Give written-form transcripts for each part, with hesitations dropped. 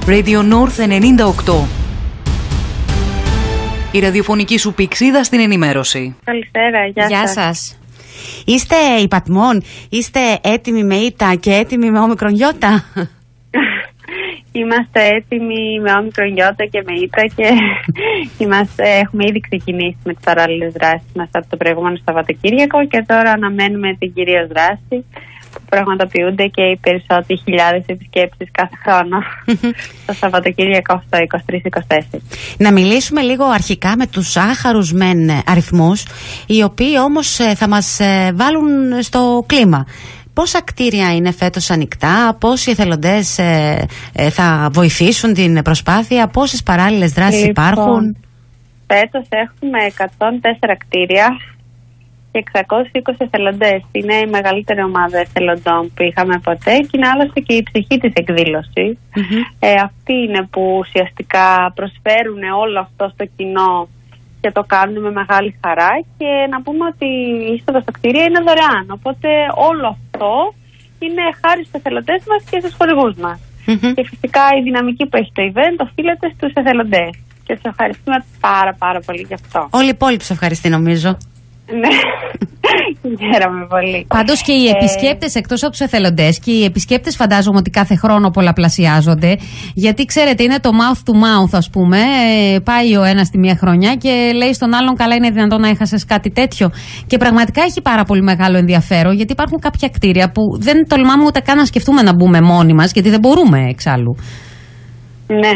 Radio North 98. Η ραδιοφωνική σου πηξίδα στην ενημέρωση. Καλησπέρα, γεια σας. Είστε υπατμών, είστε έτοιμοι με ήττα και έτοιμοι με όμικρον γιώτα? Είμαστε έτοιμοι με όμικρον γιώτα και με ήττα και έχουμε ήδη ξεκινήσει με τις παράλληλες δράσεις μας από το προηγούμενο Σαββατοκύριακο και τώρα αναμένουμε την κυρίως δράση που πραγματοποιούνται και οι περισσότεροι χιλιάδες επισκέψεις κάθε χρόνο το Σαββατοκύριακο στο 23-24. Να μιλήσουμε λίγο αρχικά με τους άχαρους μεν αριθμούς, οι οποίοι όμως θα μας βάλουν στο κλίμα. Πόσα κτίρια είναι φέτος ανοιχτά, πόσοι εθελοντές θα βοηθήσουν την προσπάθεια, πόσες παράλληλες δράσεις υπάρχουν? Φέτος έχουμε 104 κτίρια και 620 εθελοντές. Είναι η μεγαλύτερη ομάδα εθελοντών που είχαμε ποτέ και είναι άλλωστε και η ψυχή της εκδήλωσης. Αυτοί είναι που ουσιαστικά προσφέρουν όλο αυτό στο κοινό και το κάνουν με μεγάλη χαρά, και να πούμε ότι η είσοδος στα κτίρια είναι δωρεάν. Οπότε όλο αυτό είναι χάρη στους εθελοντές μας και στους χορηγούς μας. Και φυσικά η δυναμική που έχει το event οφείλεται στους εθελοντές. Και τους ευχαριστούμε πάρα πολύ γι' αυτό. Όλοι οι υπόλοιποι τους ευχαριστεί, νομίζω. Ναι, χαίρομαι πολύ. Πάντως και οι επισκέπτες, εκτός από τους εθελοντές, και οι επισκέπτες φαντάζομαι ότι κάθε χρόνο πολλαπλασιάζονται. Γιατί ξέρετε, είναι το mouth to mouth, ας πούμε. Πάει ο ένας τη μία χρονιά και λέει στον άλλον, καλά, είναι δυνατόν να έχασες κάτι τέτοιο? Και πραγματικά έχει πάρα πολύ μεγάλο ενδιαφέρον, γιατί υπάρχουν κάποια κτίρια που δεν τολμάμε ούτε καν να σκεφτούμε να μπούμε μόνοι μας, γιατί δεν μπορούμε εξάλλου. Ναι.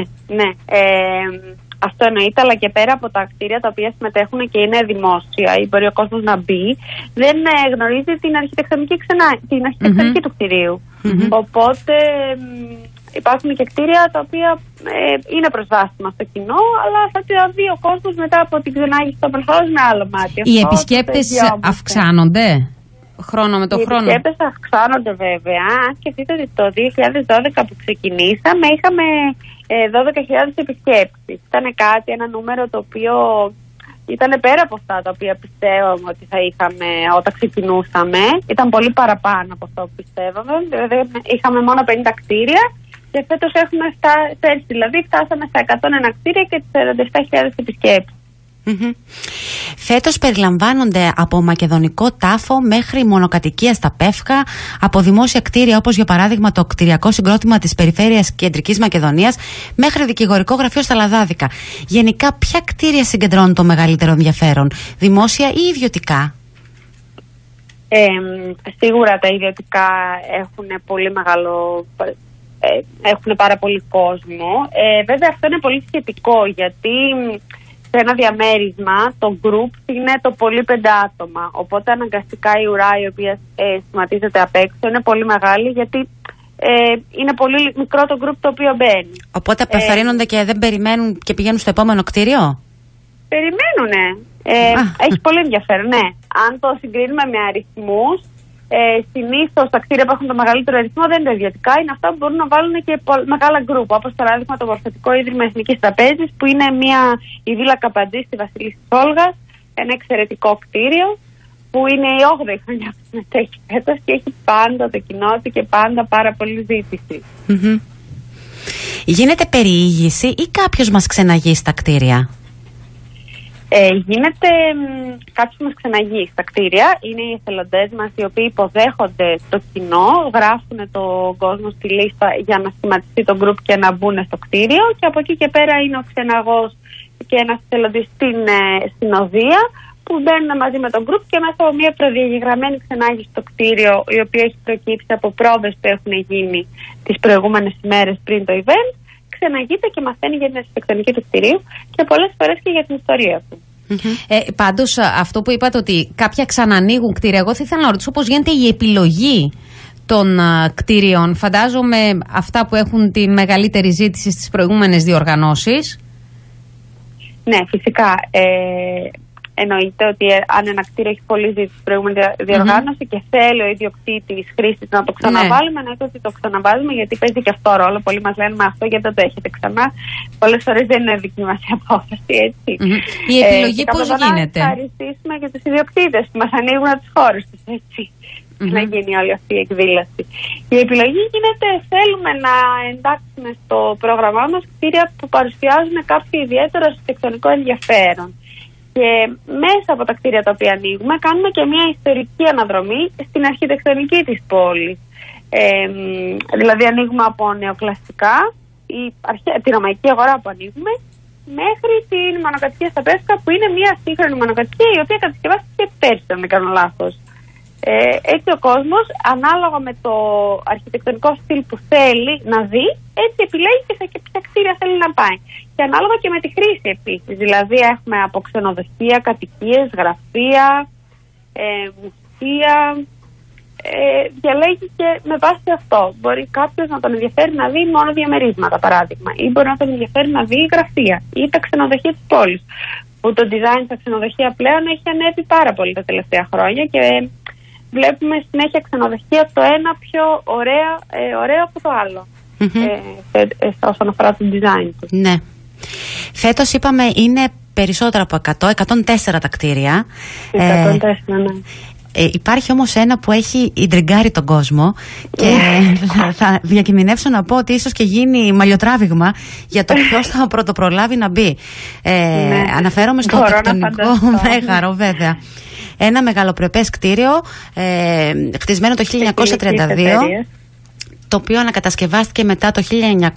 Αυτό εννοείται, αλλά και πέρα από τα κτίρια τα οποία συμμετέχουν και είναι δημόσια ή μπορεί ο κόσμος να μπει, δεν γνωρίζει την αρχιτεκτονική του κτιρίου. Οπότε υπάρχουν και κτίρια τα οποία είναι προσβάσιμα στο κοινό, αλλά θα τα δει ο κόσμος μετά από την ξενάγηση των προχώρων με άλλο μάτι. Οι επισκέπτες αυξάνονται χρόνο με το χρόνο? Οι επισκέπτες αυξάνονται βέβαια. Αν σκεφτείτε ότι το 2012 που ξεκινήσαμε είχαμε 12.000 επισκέπτες. Ήταν ένα νούμερο το οποίο ήταν πέρα από αυτά τα οποία πιστεύαμε ότι θα είχαμε όταν ξεκινούσαμε. Ήταν πολύ παραπάνω από αυτό που πιστεύαμε. Δηλαδή είχαμε μόνο 50 κτίρια και φέτος έχουμε φτάσει, δηλαδή φτάσαμε στα 101 κτίρια και τις 47.000 επισκέπτες. Φέτος περιλαμβάνονται από μακεδονικό τάφο μέχρι μονοκατοικία στα Πεύκα, από δημόσια κτίρια όπως για παράδειγμα το κτηριακό συγκρότημα της περιφέρειας Κεντρικής Μακεδονίας μέχρι δικηγορικό γραφείο στα Λαδάδικα. Γενικά, ποια κτίρια συγκεντρώνουν το μεγαλύτερο ενδιαφέρον, δημόσια ή ιδιωτικά? Σίγουρα τα ιδιωτικά έχουν πολύ μεγάλο, έχουν πάρα πολύ κόσμο. Βέβαια αυτό είναι πολύ σχετικό, γιατί σε ένα διαμέρισμα το group είναι το πολύ 5 άτομα. Οπότε αναγκαστικά η ουρά η οποία σχηματίζεται απ' έξω είναι πολύ μεγάλη, γιατί είναι πολύ μικρό το group το οποίο μπαίνει. Οπότε απευθαρρύνονται και δεν περιμένουν και πηγαίνουν στο επόμενο κτίριο? Περιμένουνε. Έχει πολύ ενδιαφέρον, ναι. Αν το συγκρίνουμε με αριθμούς, συνήθως τα κτίρια που έχουν το μεγαλύτερο αριθμό δεν είναι ιδιωτικά, είναι αυτά που μπορούν να βάλουν και μεγάλα γκρουπ. Όπως παράδειγμα το Μορφωτικό Ίδρυμα Εθνικής Τραπέζης, που είναι η Βίλα Καπαντζή στη Βασιλής της Όλγας, ένα εξαιρετικό κτίριο, που είναι η 8η χρονιά που συμμετέχει φέτος και έχει πάντα το κοινό του και πάντα πάρα πολύ ζήτηση. Γίνεται περιήγηση ή κάποιος μας ξεναγεί στα κτίρια? Γίνεται κάποιος μας ξεναγεί στα κτίρια. Είναι οι εθελοντές μας οι οποίοι υποδέχονται το κοινό, γράφουν τον κόσμο στη λίστα για να σχηματιστεί το group και να μπουν στο κτίριο, και από εκεί και πέρα είναι ο ξεναγός και ένας εθελοντής στην οδεία που μπαίνουν μαζί με τον group, και μέσα από μια προδιαγεγραμμένη ξενάγηση στο κτίριο, η οποία έχει προκύψει από πρόβες που έχουν γίνει τις προηγούμενες ημέρες πριν το event, ξεναγείται και μαθαίνει για την αρχιτεκτονική του κτηρίου και πολλές φορές και για την ιστορία του. Πάντως αυτό που είπατε ότι κάποια ξανανοίγουν κτίρια, εγώ θα ήθελα να ρωτήσω πώς γίνεται η επιλογή των κτίριων. Φαντάζομαι αυτά που έχουν τη μεγαλύτερη ζήτηση στις προηγούμενες διοργανώσεις. Ναι, φυσικά. Εννοείται ότι αν ένα κτίριο έχει πολύ ζήτηση στην προηγούμενη διοργάνωση και θέλει ο ιδιοκτήτης χρήστης να το ξαναβάλουμε, εννοείται ότι το ξαναβάζουμε, γιατί παίζει και αυτό ρόλο. Πολλοί μας λένε, μα αυτό γιατί δεν το έχετε ξανά. Πολλές φορές δεν είναι δική μας η απόφαση, έτσι. Η επιλογή πώς γίνεται? Να ευχαριστήσουμε και τους ιδιοκτήτες που μας ανοίγουν τις χώρες τους, έτσι. να γίνει όλη αυτή η εκδήλωση. Η επιλογή γίνεται, θέλουμε να εντάξουμε στο πρόγραμμά μας κτίρια που παρουσιάζουν κάποιο ιδιαίτερο αρχιτεκτονικό ενδιαφέρον. Και μέσα από τα κτίρια τα οποία ανοίγουμε κάνουμε και μια ιστορική αναδρομή στην αρχιτεκτονική της πόλης. Δηλαδή ανοίγουμε από νεοκλασικά, τη ρωμαϊκή αγορά που ανοίγουμε, μέχρι την μονοκατοικία στα Πεύκα, που είναι μια σύγχρονη μονοκατοικία η οποία κατασκευάστηκε πέρσι, αν δεν κάνω λάθος. Έτσι ο κόσμος, ανάλογα με το αρχιτεκτονικό στυλ που θέλει να δει, έτσι επιλέγει και σε ποια κτίρια θέλει να πάει. Και ανάλογα και με τη χρήση επίσης. Δηλαδή έχουμε από ξενοδοχεία, κατοικίες, γραφεία, μουσεία. Διαλέγει και με βάση αυτό. Μπορεί κάποιος να τον ενδιαφέρει να δει μόνο διαμερίσματα, παράδειγμα, ή μπορεί να τον ενδιαφέρει να δει γραφεία ή τα ξενοδοχεία της πόλης. Που το design στα ξενοδοχεία πλέον έχει ανέβει πάρα πολύ τα τελευταία χρόνια και βλέπουμε συνέχεια ξενοδοχεία το ένα πιο ωραίο από το άλλο. Όσον αφορά το design του. Ναι. Φέτος είπαμε είναι περισσότερα από 104 τα κτίρια. 104, ναι. Υπάρχει όμως ένα που έχει ιντριγκάρει τον κόσμο και θα διακινδυνεύσω να πω ότι ίσως και γίνει μαλλιοτράβηγμα για το ποιος θα πρωτοπρολάβει να μπει. Αναφέρομαι στο τεκτονικό μέγαρο, βέβαια. Ένα μεγαλοπρεπές κτίριο χτισμένο το 1932, το οποίο ανακατασκευάστηκε μετά το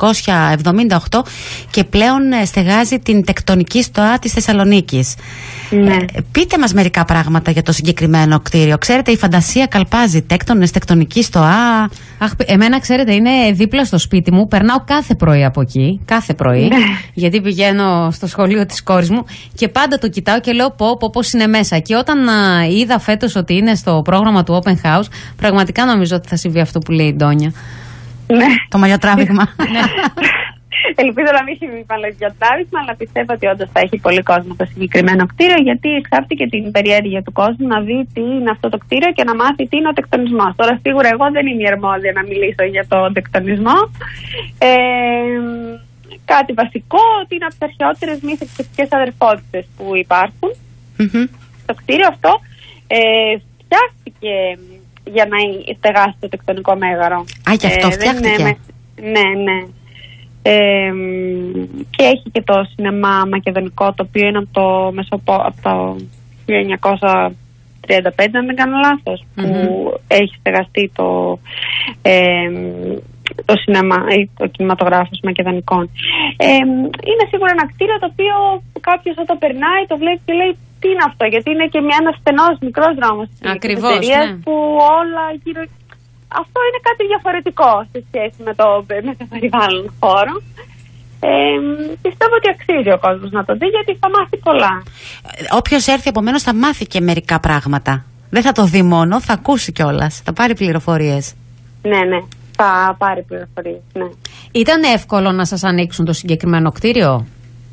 1978 και πλέον στεγάζει την τεκτονική στοά της Θεσσαλονίκης. Ναι. Πείτε μας μερικά πράγματα για το συγκεκριμένο κτίριο. Ξέρετε, η φαντασία καλπάζει τέκτονες, τεκτονική στοά. Εμένα, ξέρετε, είναι δίπλα στο σπίτι μου. Περνάω κάθε πρωί από εκεί. Κάθε πρωί. Γιατί πηγαίνω στο σχολείο της κόρης μου και πάντα το κοιτάω και λέω πώς είναι μέσα. Και όταν είδα φέτος ότι είναι στο πρόγραμμα του Open House, πραγματικά νομίζω ότι θα συμβεί αυτό που λέει η Ντόνια. Ναι. Το μαλλιοτράβηγμα. Ελπίζω να μην συμβεί μαλλιοτράβηγμα, αλλά πιστεύω ότι όντως θα έχει πολύ κόσμο το συγκεκριμένο κτίριο, γιατί εξάρτηται και την περιέργεια του κόσμου να δει τι είναι αυτό το κτίριο και να μάθει τι είναι ο τεκτονισμός. Τώρα, σίγουρα εγώ δεν είμαι η αρμόδια να μιλήσω για το τεκτονισμό. Κάτι βασικό, ότι είναι από τις αρχαιότερες μη θρησκευτικές αδερφότητες που υπάρχουν. Το κτίριο αυτό φτιάχτηκε για να στεγάσει το τεκτονικό μέγαρο. Α, και αυτό φτιάχτηκε. Ναι. Και έχει και το σινεμά μακεδονικό, το οποίο είναι από το 1935, αν δεν κάνω λάθος, που έχει στεγαστεί το σινεμά ή το κινηματογράφος μακεδονικών. Είναι σίγουρα ένα κτίριο το οποίο κάποιος όταν περνάει το βλέπει και λέει τι είναι αυτό, γιατί είναι και ένας στενός μικρός δρόμος της εταιρείας, ναι, που όλα γύρω. Αυτό είναι κάτι διαφορετικό σε σχέση με το περιβάλλον χώρο. Πιστεύω ότι αξίζει ο κόσμος να το δει, γιατί θα μάθει πολλά. Όποιος έρθει επομένως θα μάθει και μερικά πράγματα. Δεν θα το δει μόνο, θα ακούσει κιόλας, θα πάρει πληροφορίες. Ναι, θα πάρει πληροφορίες, ναι. Ήταν εύκολο να σας ανοίξουν το συγκεκριμένο κτίριο?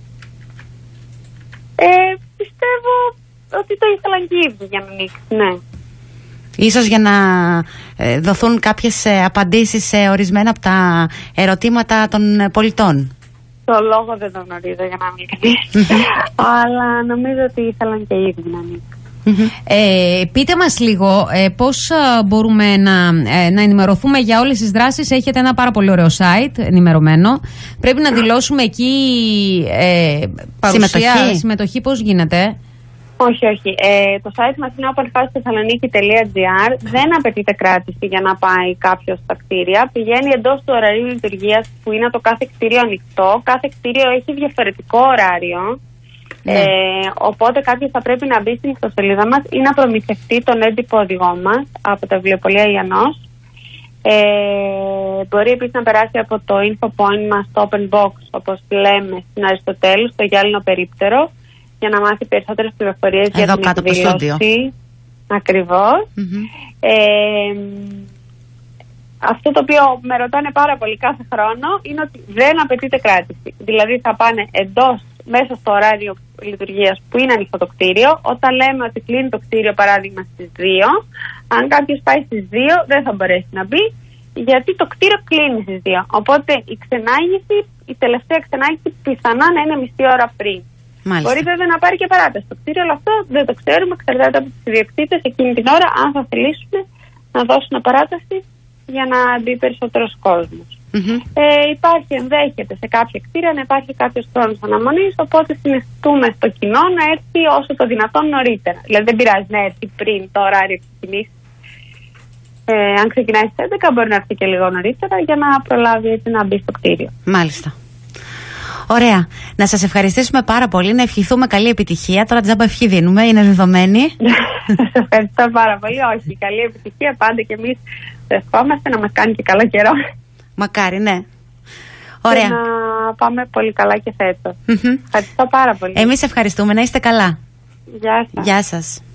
Πιστεύω ότι το ήθελαν και οι ίδιοι για να ανοίξει, ναι. Ίσως για να δοθούν κάποιες απαντήσεις σε ορισμένα από τα ερωτήματα των πολιτών. Το λόγο δεν τον γνωρίζω, για να μην μιλήσω. Αλλά νομίζω ότι ήθελαν και οι ίδιοι να ανοίξουν. Πείτε μας λίγο πώς μπορούμε να ενημερωθούμε για όλες τις δράσεις. Έχετε ένα πάρα πολύ ωραίο site ενημερωμένο. Πρέπει να δηλώσουμε εκεί παρουσία, συμμετοχή. Πώς γίνεται? Όχι. Το site μας είναι openhousethessaloniki.gr. Δεν απαιτείται κράτηση για να πάει κάποιος στα κτίρια. Πηγαίνει εντός του ωραρίου λειτουργίας, που είναι το κάθε κτίριο ανοιχτό. Κάθε κτίριο έχει διαφορετικό ωράριο. Ναι. Οπότε κάποιος θα πρέπει να μπει στην ιστοσελίδα μας ή να προμηθευτεί τον έντυπο οδηγό μας από τα βιβλιοπωλεία Ιαννός. Μπορεί επίσης να περάσει από το info point μας στο open box, όπως λέμε, στην Αριστοτέλου, στο γυάλινο περίπτερο, για να μάθει περισσότερες πληροφορίες για την εκδήλωση. Ακριβώς. Αυτό το οποίο με ρωτάνε πάρα πολύ κάθε χρόνο είναι ότι δεν απαιτείται κράτηση. Δηλαδή θα πάνε μέσα στο ωράριο λειτουργίας που είναι ανοιχτό το κτίριο. Όταν λέμε ότι κλείνει το κτίριο, παράδειγμα, στις 2, αν κάποιος πάει στις 2 δεν θα μπορέσει να μπει, γιατί το κτίριο κλείνει στις 2. Οπότε η τελευταία ξενάγηση πιθανά να είναι μισή ώρα πριν. Μάλιστα. Μπορεί βέβαια να πάρει και παράταση το κτίριο, αλλά αυτό δεν το ξέρουμε. Εξαρτάται από τους ιδιοκτήτες εκείνη την ώρα, αν θα θελήσουν να δώσουν παράταση για να μπει περισσότερος κόσμος. Υπάρχει, ενδέχεται σε κάποια κτίρια να υπάρχει κάποιος χρόνος αναμονής, οπότε συνιστούμε στο κοινό να έρθει όσο το δυνατόν νωρίτερα. Δηλαδή δεν πειράζει να έρθει πριν το ωράριο της κινήσης. Αν ξεκινάει στις 11 μπορεί να έρθει και λίγο νωρίτερα για να προλάβει έτσι να μπει στο κτίριο. Μάλιστα. Ωραία. Να σας ευχαριστήσουμε πάρα πολύ, να ευχηθούμε καλή επιτυχία. Τώρα τζάμπα ευχή δίνουμε, είναι δεδομένη. Σας ευχαριστώ πάρα πολύ. Όχι, καλή επιτυχία πάντα και εμείς ευχόμαστε να μας κάνει και καλό καιρό. Μακάρι, ναι. Ωραία. Και να πάμε πολύ καλά και φέτος. Ευχαριστώ πάρα πολύ. Εμείς ευχαριστούμε, να είστε καλά. Γεια σας. Γεια σας.